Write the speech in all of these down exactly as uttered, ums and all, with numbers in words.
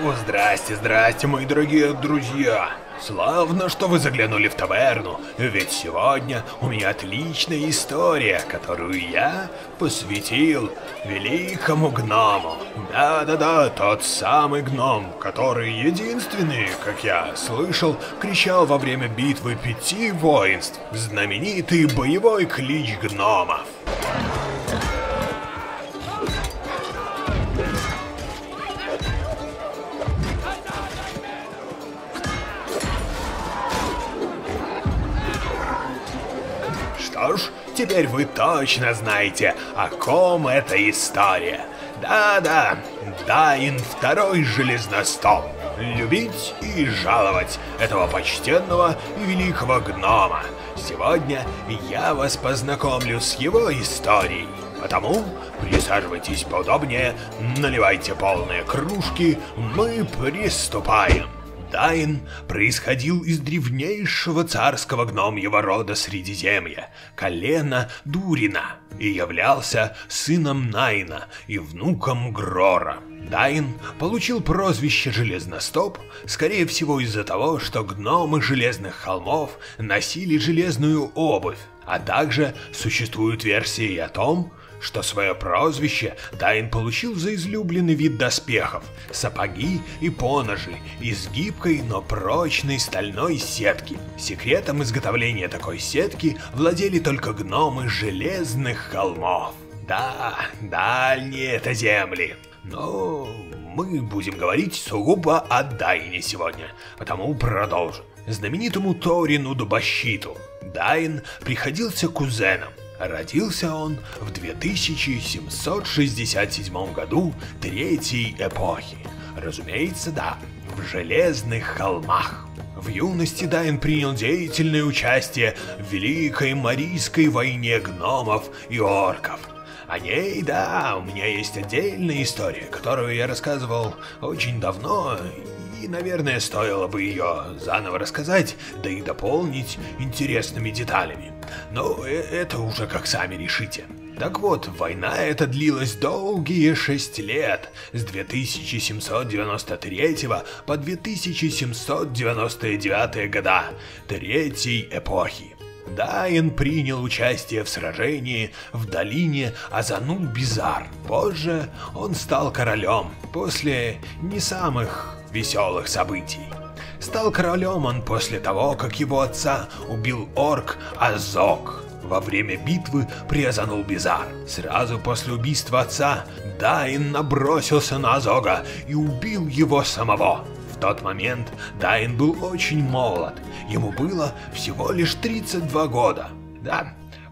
О, здрасте, здрасте, мои дорогие друзья. Славно, что вы заглянули в таверну, ведь сегодня у меня отличная история, которую я посвятил великому гному. Да-да-да, тот самый гном, который единственный, как я слышал, кричал во время битвы пяти воинств, знаменитый боевой клич гномов. Что ж, теперь вы точно знаете, о ком эта история. Да-да, Дайн второй железностоп. Любить и жаловать этого почтенного и великого гнома. Сегодня я вас познакомлю с его историей. Потому присаживайтесь поудобнее, наливайте полные кружки, мы приступаем. Дайн происходил из древнейшего царского гномьего рода Средиземья, колена Дурина, и являлся сыном Найна и внуком Грора. Дайн получил прозвище Железностоп, скорее всего из-за того, что гномы Железных холмов носили железную обувь, а также существуют версии о том, что свое прозвище Дайн получил за излюбленный вид доспехов – сапоги и поножи из гибкой, но прочной стальной сетки. Секретом изготовления такой сетки владели только гномы Железных холмов. Да, дальние это земли. Но мы будем говорить сугубо о Дайне сегодня, потому продолжим. Знаменитому Торину Дубощиту Дайн приходился кузеном. Родился он в две тысячи семьсот шестьдесят седьмом году Третьей эпохи. Разумеется, да, в Железных холмах. В юности Дайн принял деятельное участие в Великой Марийской войне гномов и орков. О ней, да, у меня есть отдельная история, которую я рассказывал очень давно, и, наверное, стоило бы ее заново рассказать, да и дополнить интересными деталями. Но это уже как сами решите. Так вот, война эта длилась долгие шесть лет, с две тысячи семьсот девяносто третьего по две тысячи семьсот девяносто девятый года Третьей эпохи. Дайн принял участие в сражении в долине Азанул-Бизар. Позже он стал королем, после не самых веселых событий. Стал королем он после того, как его отца убил орк Азог во время битвы при Азанул-Бизар. Сразу после убийства отца Дайн набросился на Азога и убил его самого. В тот момент Дайн был очень молод, ему было всего лишь тридцать два года. Да,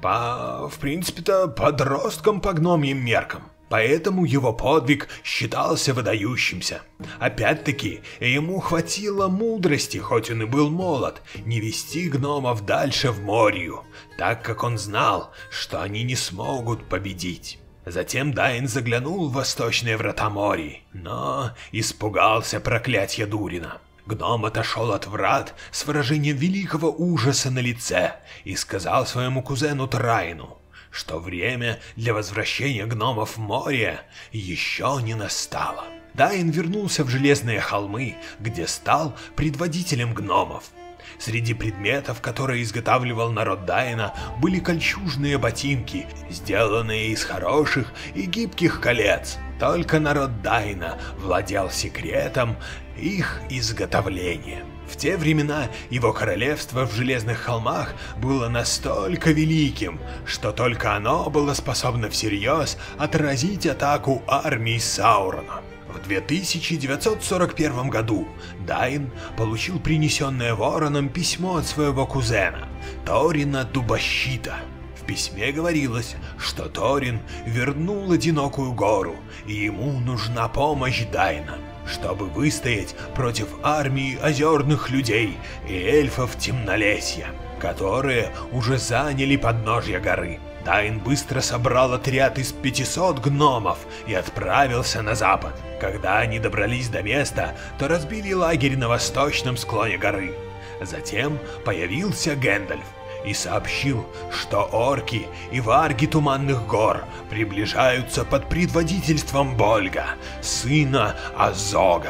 по, в принципе-то подростком по гномьим меркам. Поэтому его подвиг считался выдающимся. Опять-таки, ему хватило мудрости, хоть он и был молод, не вести гномов дальше в Морию, так как он знал, что они не смогут победить. Затем Дайн заглянул в восточные врата Мории, но испугался проклятия Дурина. Гном отошел от врат с выражением великого ужаса на лице и сказал своему кузену Трайну, что время для возвращения гномов в море еще не настало. Дайн вернулся в Железные холмы, где стал предводителем гномов. Среди предметов, которые изготавливал народ Дайна, были кольчужные ботинки, сделанные из хороших и гибких колец. Только народ Дайна владел секретом их изготовления. В те времена его королевство в Железных холмах было настолько великим, что только оно было способно всерьез отразить атаку армии Саурона. В две тысячи девятьсот сорок первом году Дайн получил принесенное вороном письмо от своего кузена, Торина Дубощита. В письме говорилось, что Торин вернул одинокую гору, и ему нужна помощь Дайна, чтобы выстоять против армии озерных людей и эльфов Темнолесья, которые уже заняли подножье горы. Дайн быстро собрал отряд из пятисот гномов и отправился на запад. Когда они добрались до места, то разбили лагерь на восточном склоне горы. Затем появился Гэндальф и сообщил, что орки и варги Туманных гор приближаются под предводительством Больга, сына Азога.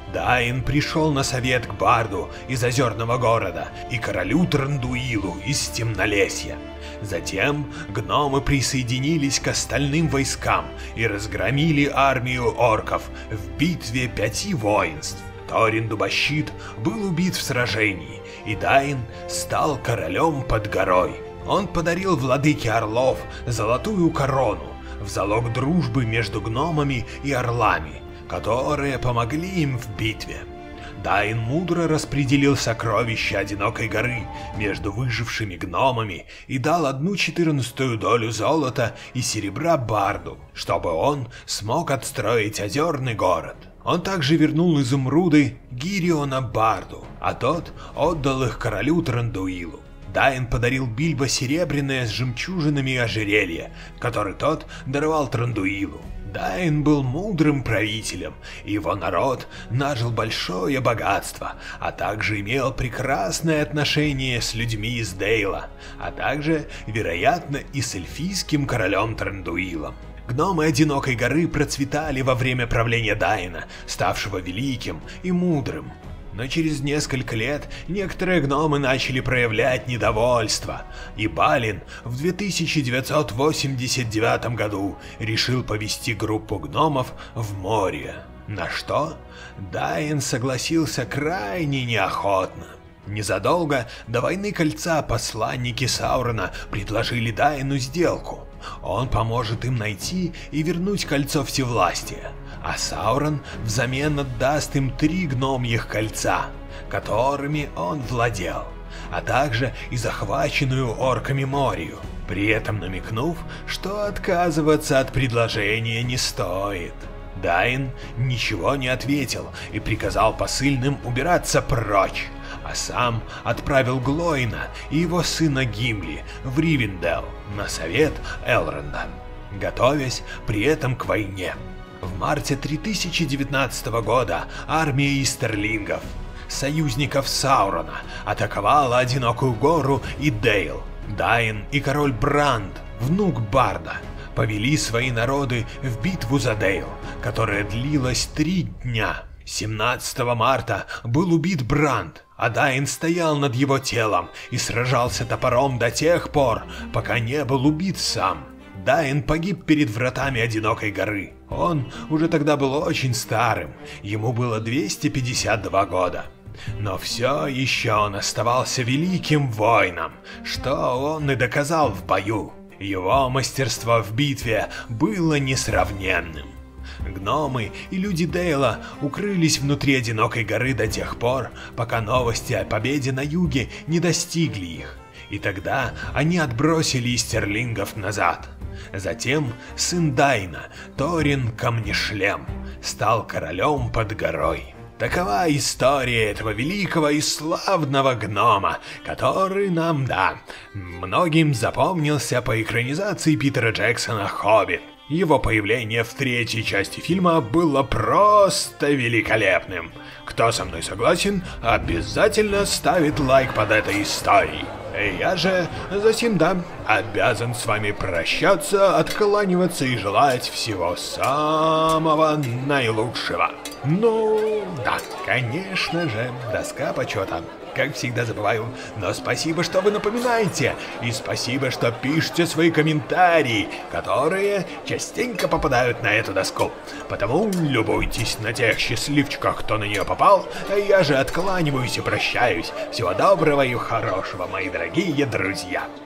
Дайн пришел на совет к барду из Озерного города и королю Трандуилу из Темнолесья. Затем гномы присоединились к остальным войскам и разгромили армию орков в битве пяти воинств. Торин Дубощит был убит в сражении, и Дайн стал королем под горой. Он подарил владыке орлов золотую корону в залог дружбы между гномами и орлами, которые помогли им в битве. Дайн мудро распределил сокровища Одинокой горы между выжившими гномами и дал одну четырнадцатую долю золота и серебра барду, чтобы он смог отстроить Озерный город. Он также вернул изумруды Гириона барду, а тот отдал их королю Трандуилу. Дайн подарил Бильбо серебряное с жемчужинами ожерелье, который тот даровал Трандуилу. Дайн был мудрым правителем, и его народ нажил большое богатство, а также имел прекрасное отношение с людьми из Дейла, а также, вероятно, и с эльфийским королем Трандуилом. Гномы Одинокой горы процветали во время правления Дайна, ставшего великим и мудрым. Но через несколько лет некоторые гномы начали проявлять недовольство, и Балин в две тысячи девятьсот восемьдесят девятом году решил повести группу гномов в море, на что Дайн согласился крайне неохотно. Незадолго до Войны Кольца посланники Саурона предложили Дайну сделку. Он поможет им найти и вернуть Кольцо Всевластия, а Саурон взамен отдаст им три гномьих кольца, которыми он владел, а также и захваченную орками Морию, при этом намекнув, что отказываться от предложения не стоит. Дайн ничего не ответил и приказал посыльным убираться прочь, а сам отправил Глоина и его сына Гимли в Ривендел на совет Элронда, готовясь при этом к войне. В марте три тысячи девятнадцатого года армия истерлингов, союзников Саурона, атаковала Одинокую гору и Дейл. Дайн и король Бранд, внук Барда, повели свои народы в битву за Дейл, которая длилась три дня. семнадцатого марта был убит Бранд, а Дайн стоял над его телом и сражался топором до тех пор, пока не был убит сам. Дайн погиб перед вратами Одинокой горы. Он уже тогда был очень старым, ему было двести пятьдесят два года. Но все еще он оставался великим воином, что он и доказал в бою. Его мастерство в битве было несравненным. Гномы и люди Дейла укрылись внутри Одинокой горы до тех пор, пока новости о победе на юге не достигли их, и тогда они отбросили истерлингов назад. Затем сын Дайна, Торин Камнешлем, стал королем под горой. Такова история этого великого и славного гнома, который нам, да, многим запомнился по экранизации Питера Джексона «Хоббит». Его появление в третьей части фильма было просто великолепным. Кто со мной согласен, обязательно ставит лайк под этой историей. Я же, затем да, обязан с вами прощаться, откланиваться и желать всего самого наилучшего. Ну, да, конечно же, доска почета. Как всегда забываю, но спасибо, что вы напоминаете, и спасибо, что пишете свои комментарии, которые частенько попадают на эту доску. Потому любуйтесь на тех счастливчиках, кто на нее попал, а я же откланиваюсь и прощаюсь. Всего доброго и хорошего, мои дорогие друзья.